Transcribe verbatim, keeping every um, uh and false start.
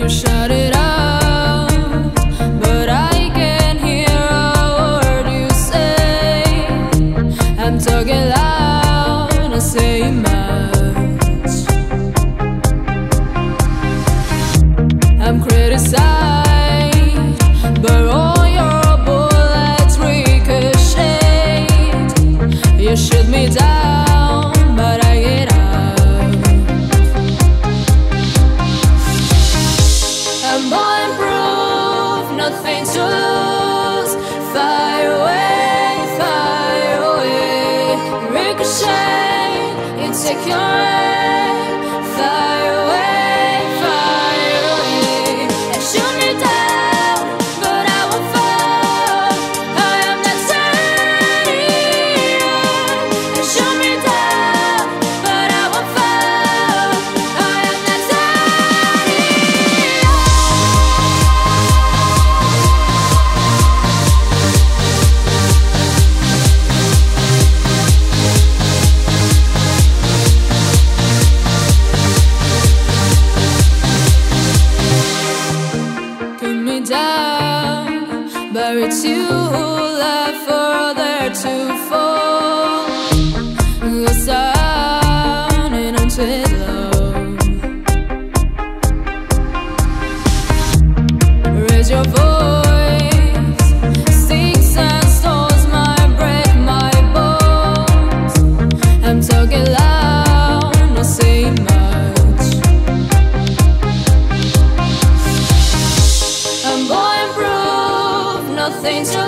You shout it out, but I can't hear a word you say. I'm talking loud, not saying much. I'm criticized, but all your bullets ricochet. You shoot me down, but I get up. I'm bulletproof, nothing to lose. Fire away, fire away. Ricochet, you take your aim. Fire away, fire away. And shoot me down, but I won't fall. I am not turning. And shoot me down, but I won't fall. I am not turning. Put me down, but it's you who left further to fall. Go down and onto it low. Raise your voice, sticks and stones might break my bones. I'm talking loud, not saying much. I'm bulletproof, nothing to